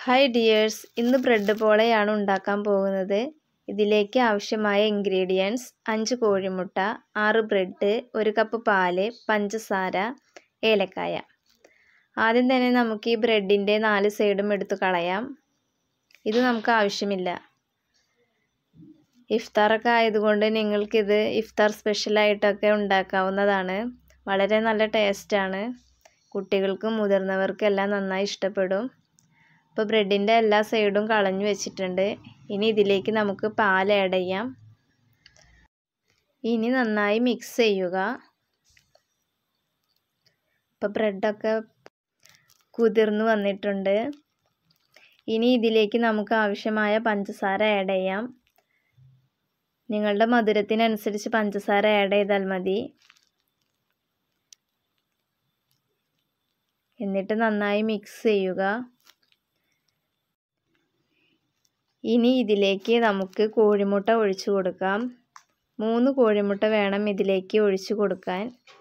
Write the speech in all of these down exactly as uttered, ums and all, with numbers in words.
Hi dears, ഇന്ന് bread പോളയാണ് ഉണ്ടാക്കാൻ പോകുന്നത്. ഇതിലേക്ക് ആവശ്യമായ ഇൻഗ്രീഡിയൻസ്: അഞ്ച് കോഴിമുട്ട, ആറ് ബ്രെഡ്, ഒരു കപ്പ് പാല്, പഞ്ചസാര, ഏലക്കായ. ആദ്യം തന്നെ നമുക്ക് ഈ ബ്രെഡിൻ്റെ നാല് സൈഡും എടുത്തു കളയാം. ഇത് നമുക്ക് ആവശ്യമില്ല. ഇഫ്താറൊക്കെ ആയതുകൊണ്ട് നിങ്ങൾക്കിത് ഇഫ്താർ സ്പെഷ്യലായിട്ടൊക്കെ ഉണ്ടാക്കാവുന്നതാണ്. വളരെ നല്ല ടേസ്റ്റാണ്. കുട്ടികൾക്കും മുതിർന്നവർക്കും എല്ലാം നന്നായി ഇഷ്ടപ്പെടും. ഇപ്പോൾ ബ്രെഡിൻ്റെ എല്ലാ സൈഡും കളഞ്ഞു വെച്ചിട്ടുണ്ട്. ഇനി ഇതിലേക്ക് നമുക്ക് പാൽ ആഡ് ചെയ്യാം. ഇനി നന്നായി മിക്സ് ചെയ്യുക. ഇപ്പോൾ ബ്രെഡൊക്കെ കുതിർന്ന് വന്നിട്ടുണ്ട്. ഇനി ഇതിലേക്ക് നമുക്ക് ആവശ്യമായ പഞ്ചസാര ആഡ് ചെയ്യാം. നിങ്ങളുടെ മധുരത്തിനനുസരിച്ച് പഞ്ചസാര ആഡ് ചെയ്താൽ മതി. എന്നിട്ട് നന്നായി മിക്സ് ചെയ്യുക. ഇനി ഇതിലേക്ക് നമുക്ക് കോഴിമുട്ട ഒഴിച്ചു കൊടുക്കാം. മൂന്ന് കോഴിമുട്ട വേണം ഇതിലേക്ക് ഒഴിച്ചു കൊടുക്കാൻ.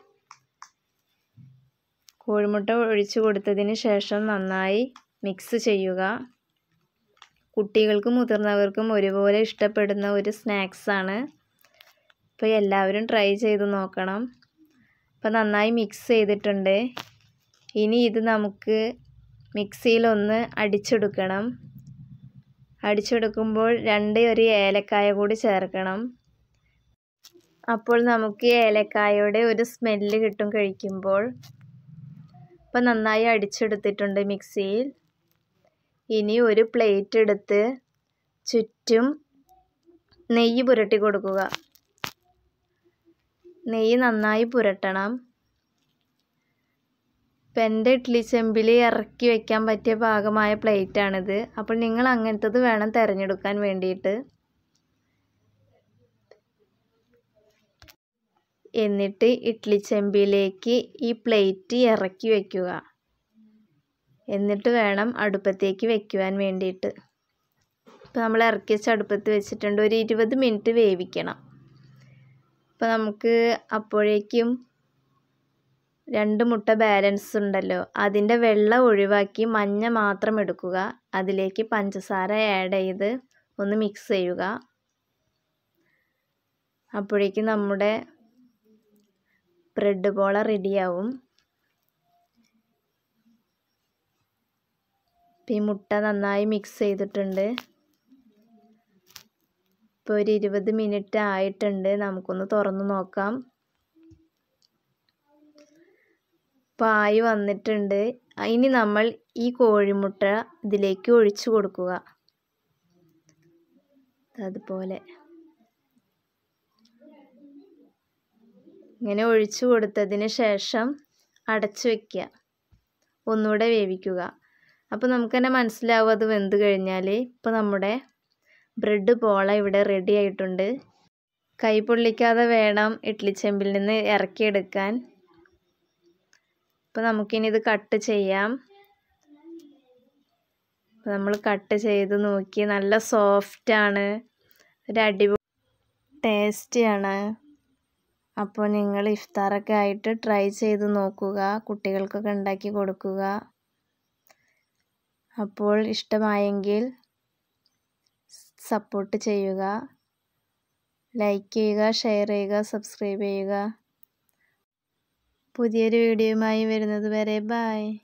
കോഴിമുട്ട ഒഴിച്ചു കൊടുത്തതിന് ശേഷം നന്നായി മിക്സ് ചെയ്യുക. കുട്ടികൾക്കും മുതിർന്നവർക്കും ഒരുപോലെ ഇഷ്ടപ്പെടുന്ന ഒരു സ്നാക്സാണ്. അപ്പോൾ എല്ലാവരും ട്രൈ ചെയ്ത് നോക്കണം. അപ്പോൾ നന്നായി മിക്സ് ചെയ്തിട്ടുണ്ട്. ഇനി ഇത് നമുക്ക് മിക്സിയിലൊന്ന് അടിച്ചെടുക്കണം. അടിച്ചെടുക്കുമ്പോൾ രണ്ട് ഒരു ഏലക്കായ കൂടി ചേർക്കണം. അപ്പോൾ നമുക്ക് ഏലക്കായയുടെ ഒരു സ്മെല്ല് കിട്ടും കഴിക്കുമ്പോൾ. അപ്പോൾ നന്നായി അടിച്ചെടുത്തിട്ടുണ്ട് മിക്സിയിൽ. ഇനി ഒരു പ്ലേറ്റ് എടുത്ത് ചുറ്റും നെയ്യ് പുരട്ടി കൊടുക്കുക. നെയ്യ് നന്നായി പുരട്ടണം. ഇപ്പം എൻ്റെ ഇഡ്ഡലി ചെമ്പിൽ ഇറക്കി വയ്ക്കാൻ പറ്റിയ പാകമായ പ്ലേറ്റാണിത്. അപ്പോൾ നിങ്ങൾ അങ്ങനത്തത് വേണം തിരഞ്ഞെടുക്കാൻ വേണ്ടിയിട്ട്. എന്നിട്ട് ഇഡ്ഡലി ചെമ്പിലേക്ക് ഈ പ്ലേറ്റ് ഇറക്കി വയ്ക്കുക. എന്നിട്ട് വേണം അടുപ്പത്തേക്ക് വയ്ക്കുവാൻ വേണ്ടിയിട്ട്. ഇപ്പോൾ നമ്മൾ ഇറക്കി വെച്ച് അടുപ്പത്ത് വെച്ചിട്ടുണ്ട്. ഒരു ഇരുപത് മിനിറ്റ് വേവിക്കണം. അപ്പോൾ നമുക്ക് അപ്പോഴേക്കും രണ്ട് മുട്ട ബാലൻസ് ഉണ്ടല്ലോ, അതിൻ്റെ വെള്ളം ഒഴിവാക്കി മഞ്ഞ മാത്രം എടുക്കുക. അതിലേക്ക് പഞ്ചസാര ആഡ് ചെയ്ത് ഒന്ന് മിക്സ് ചെയ്യുക. അപ്പോഴേക്കും നമ്മുടെ ബ്രെഡ് പോള റെഡിയാവും. ഈ മുട്ട നന്നായി മിക്സ് ചെയ്തിട്ടുണ്ട്. ഇപ്പോൾ ഒരു ഇരുപത് മിനിറ്റ് ആയിട്ടുണ്ട്. നമുക്കൊന്ന് തുറന്ന് നോക്കാം. പായി വന്നിട്ടുണ്ട്. ഇനി നമ്മൾ ഈ കോഴിമുട്ട ഇതിലേക്ക് ഒഴിച്ചു കൊടുക്കുക. അതുപോലെ ഇങ്ങനെ ഒഴിച്ചു കൊടുത്തതിന് ശേഷം അടച്ചു വയ്ക്കുക. ഒന്നുകൂടെ വേവിക്കുക. അപ്പോൾ നമുക്ക് തന്നെ മനസ്സിലാവും അത് വെന്ത് കഴിഞ്ഞാൽ. ഇപ്പോൾ നമ്മുടെ ബ്രെഡ് പോള ഇവിടെ റെഡി ആയിട്ടുണ്ട്. കൈ പൊള്ളിക്കാതെ വേണം ഇഡ്ഡലി ചെമ്പിൽ നിന്ന് ഇറക്കിയെടുക്കാൻ. അപ്പോൾ നമുക്കിനി ഇത് കട്ട് ചെയ്യാം. നമ്മൾ കട്ട് ചെയ്ത് നോക്കി. നല്ല സോഫ്റ്റാണ്. ഒരു അടിപൊളി ടേസ്റ്റിയാണ്. അപ്പോൾ നിങ്ങൾ ഇഫ്താറൊക്കെ ആയിട്ട് ട്രൈ ചെയ്ത് നോക്കുക. കുട്ടികൾക്കൊക്കെ ഉണ്ടാക്കി കൊടുക്കുക. അപ്പോൾ ഇഷ്ടമായെങ്കിൽ സപ്പോർട്ട് ചെയ്യുക, ലൈക്ക് ചെയ്യുക, ഷെയർ ചെയ്യുക, സബ്സ്ക്രൈബ് ചെയ്യുക. പുതിയൊരു വീഡിയോയുമായി വരുന്നത് വരെ ബൈ.